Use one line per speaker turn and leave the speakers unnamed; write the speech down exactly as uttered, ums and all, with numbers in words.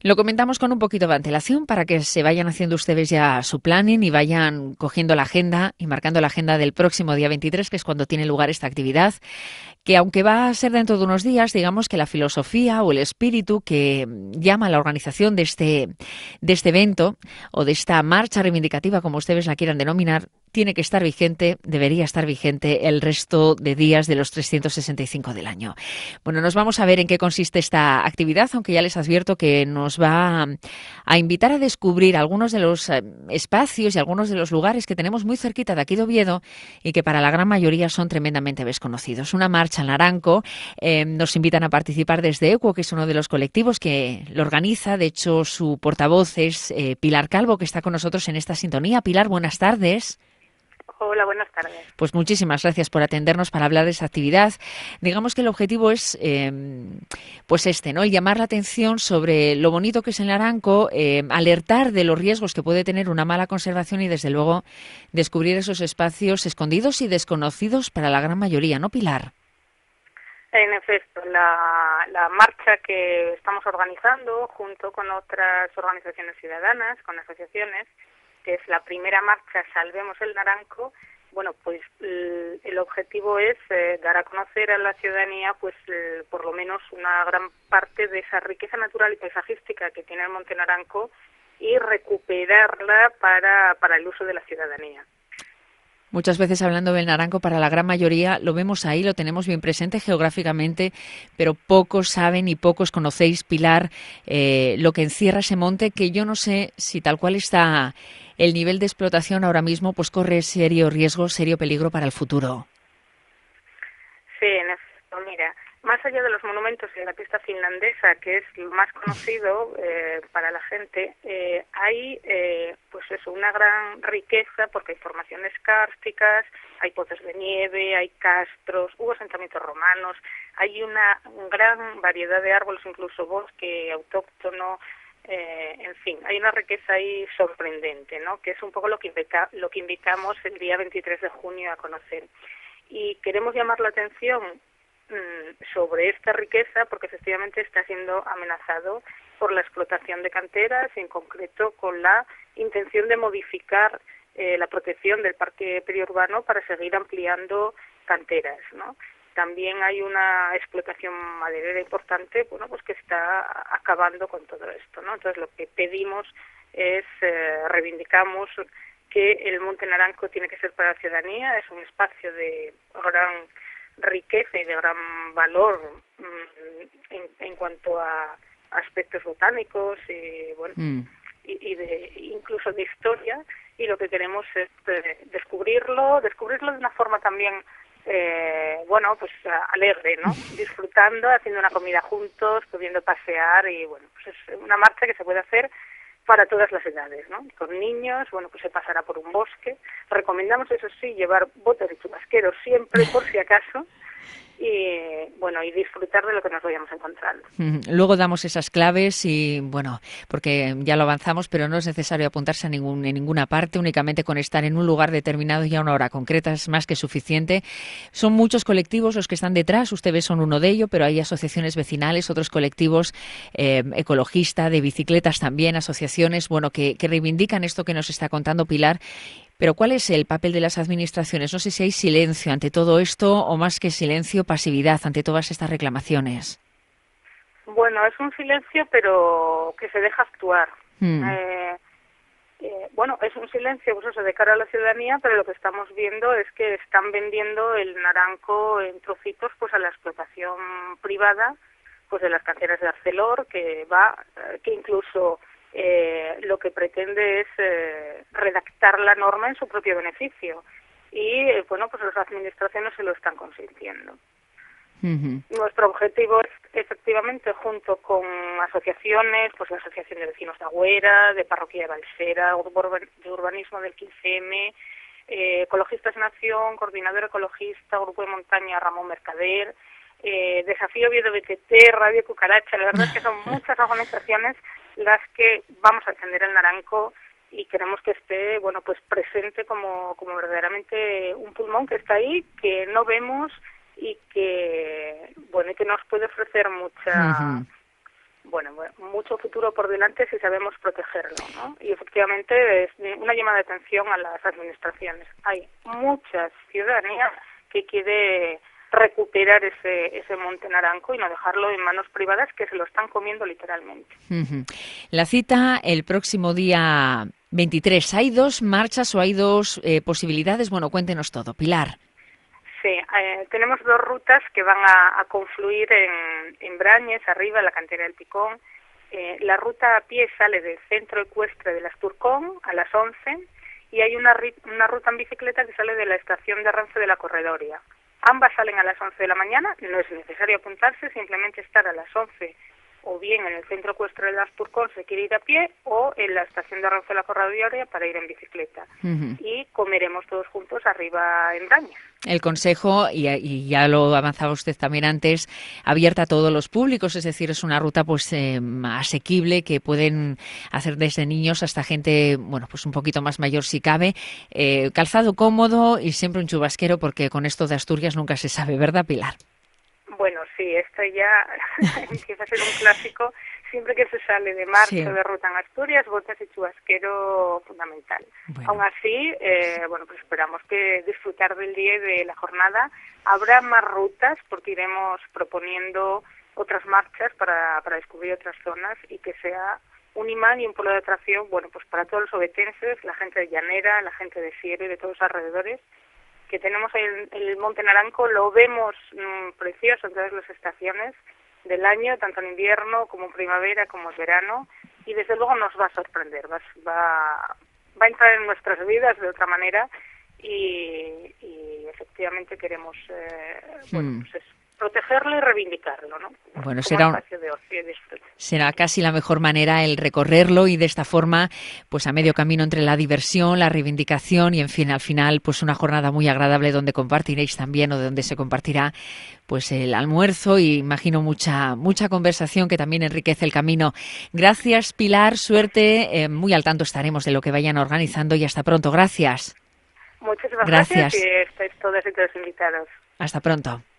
Lo comentamos con un poquito de antelación para que se vayan haciendo ustedes ya su planning y vayan cogiendo la agenda y marcando la agenda del próximo día veintitrés, que es cuando tiene lugar esta actividad, que aunque va a ser dentro de unos días, digamos que la filosofía o el espíritu que llama a la organización de este, de este evento o de esta marcha reivindicativa, como ustedes la quieran denominar, tiene que estar vigente, debería estar vigente el resto de días de los trescientos sesenta y cinco del año. Bueno, nos vamos a ver en qué consiste esta actividad, aunque ya les advierto que nos va a invitar a descubrir algunos de los eh, espacios y algunos de los lugares que tenemos muy cerquita de aquí de Oviedo y que para la gran mayoría son tremendamente desconocidos. Una marcha en Naranco, eh, nos invitan a participar desde ECUO, que es uno de los colectivos que lo organiza. De hecho, su portavoz es eh, Pilar Calvo, que está con nosotros en esta sintonía. Pilar, buenas tardes.
Hola, buenas tardes.
Pues muchísimas gracias por atendernos para hablar de esta actividad. Digamos que el objetivo es, eh, pues este, ¿no? El llamar la atención sobre lo bonito que es el naranco, eh, alertar de los riesgos que puede tener una mala conservación y, desde luego, descubrir esos espacios escondidos y desconocidos para la gran mayoría, ¿no, Pilar?
En efecto, la, la marcha que estamos organizando junto con otras organizaciones ciudadanas, con asociaciones, que es la primera marcha Salvemos el Naranco, bueno, pues el, el objetivo es eh, dar a conocer a la ciudadanía, pues eh, por lo menos una gran parte de esa riqueza natural y paisajística que tiene el Monte Naranco y recuperarla para, para el uso de la ciudadanía.
Muchas veces, hablando del naranco, para la gran mayoría lo vemos ahí, lo tenemos bien presente geográficamente, pero pocos saben y pocos conocéis, Pilar, eh, lo que encierra ese monte, que yo no sé si tal cual está el nivel de explotación ahora mismo, pues corre serio riesgo, serio peligro para el futuro.
Sí, en efecto, mira, más allá de los monumentos y de la pista finlandesa, que es lo más conocido eh, para la gente, eh, hay eh, pues eso, una gran riqueza porque hay formaciones kársticas, hay pozos de nieve, hay castros, hubo asentamientos romanos, hay una gran variedad de árboles, incluso bosque autóctono, eh, en fin, hay una riqueza ahí sorprendente, ¿no? Que es un poco lo que invita, lo que invitamos el día veintitrés de junio a conocer. Y queremos llamar la atención mmm, sobre esta riqueza porque efectivamente está siendo amenazado por la explotación de canteras y en concreto con la intención de modificar eh, la protección del parque periurbano para seguir ampliando canteras, ¿no? También hay una explotación maderera importante, bueno, pues que está acabando con todo esto, ¿no? Entonces lo que pedimos es, eh, reivindicamos que el Monte Naranco tiene que ser para la ciudadanía, es un espacio de gran riqueza y de gran valor mmm, en, en cuanto a aspectos botánicos y bueno mm. y, y de incluso de historia, y lo que queremos es eh, descubrirlo, descubrirlo de una forma también eh, bueno pues alegre, ¿no? Disfrutando, haciendo una comida juntos, pudiendo pasear y bueno, pues es una marcha que se puede hacer para todas las edades, ¿no? Con niños, bueno, pues se pasará por un bosque. Recomendamos, eso sí, llevar botas y chubasqueros siempre, por si acaso, y bueno, y disfrutar de lo que nos vayamos encontrando.
Luego damos esas claves y bueno, porque ya lo avanzamos, pero no es necesario apuntarse a ningún, en ninguna parte, únicamente con estar en un lugar determinado y a una hora concreta es más que suficiente. Son muchos colectivos los que están detrás, ustedes son uno de ellos, pero hay asociaciones vecinales, otros colectivos eh, ecologistas, de bicicletas también, asociaciones, bueno, que, que reivindican esto que nos está contando Pilar. Pero ¿cuál es el papel de las administraciones? No sé si hay silencio ante todo esto o, más que silencio, pasividad ante todas estas reclamaciones.
Bueno, es un silencio, pero que se deja actuar.
Hmm.
Eh, eh, bueno, es un silencio, pues eso, de cara a la ciudadanía, pero lo que estamos viendo es que están vendiendo el naranco en trocitos, pues a la explotación privada, pues de las canteras de Arcelor, que va, que incluso eh, lo que pretende es eh, redactar la norma en su propio beneficio. Y, eh, bueno, pues las administraciones se lo están consintiendo. Uh-huh. Nuestro objetivo es, efectivamente, junto con asociaciones, pues la Asociación de Vecinos de Agüera, de Parroquia de Balsera, Grupo de Urbanismo del quince eme, eh, Ecologistas Nación, Coordinador Ecologista, Grupo de Montaña Ramón Mercader, eh, Desafío Oviedo B T T, Radio Cucaracha. La verdad es que son muchas organizaciones las que vamos a defender el naranco y queremos que esté, bueno, pues presente como, como verdaderamente un pulmón que está ahí, que no vemos y que, bueno, y que nos puede ofrecer mucha, uh-huh. bueno, mucho futuro por delante si sabemos protegerlo, ¿no? Y efectivamente es una llamada de atención a las administraciones. Hay mucha ciudadanía que quiere recuperar ese ese Monte Naranco y no dejarlo en manos privadas que se lo están comiendo literalmente.
Uh-huh. La cita el próximo día veintitrés. ¿Hay dos marchas o hay dos eh, posibilidades? Bueno, cuéntenos todo, Pilar.
Sí, eh, tenemos dos rutas que van a, a confluir en, en Brañes, arriba, en la cantera del Picón. Eh, la ruta a pie sale del centro ecuestre de las Turcón a las once y hay una, una ruta en bicicleta que sale de la estación de Renfe de la Corredoria. Ambas salen a las once de la mañana, no es necesario apuntarse, simplemente estar a las once o bien en el centro ecuestre de las Turcón se quiere ir a pie o en la estación de Renfe de la Corredoria para ir en bicicleta. Uh-huh. Y comeremos todos juntos arriba en Brañes.
El consejo, y, y ya lo avanzaba usted también antes, abierta a todos los públicos, es decir, es una ruta pues eh, asequible que pueden hacer desde niños hasta gente, bueno, pues un poquito más mayor si cabe, eh, calzado cómodo y siempre un chubasquero porque con esto de Asturias nunca se sabe, ¿verdad, Pilar?
Bueno, sí, esto ya empieza a ser un clásico. Siempre que se sale de marcha sí. de ruta en Asturias, botas y chubasquero fundamental. Bueno. Aún así, eh, bueno, pues esperamos que disfrutar del día y de la jornada. Habrá más rutas porque iremos proponiendo otras marchas para, para descubrir otras zonas y que sea un imán y un polo de atracción, bueno, pues para todos los obetenses, la gente de Llanera, la gente de Siero y de todos los alrededores, que tenemos el, el Monte Naranco, lo vemos mmm, precioso en todas las estaciones del año, tanto en invierno como en primavera como en verano, y desde luego nos va a sorprender, va, va, va a entrar en nuestras vidas de otra manera y, y efectivamente queremos eh, bueno,
mm.
pues es protegerlo y reivindicarlo, ¿no?
Bueno, será, un,
de ocio y disfrute.
será casi la mejor manera el recorrerlo y de esta forma, pues a medio camino entre la diversión, la reivindicación y, en fin, al final, pues una jornada muy agradable donde compartiréis también o donde se compartirá pues el almuerzo y imagino mucha mucha conversación que también enriquece el camino. Gracias, Pilar, suerte, eh, muy al tanto estaremos de lo que vayan organizando y hasta pronto. Gracias.
Muchísimas
gracias.
gracias y estáis todas y todos invitados.
Hasta pronto.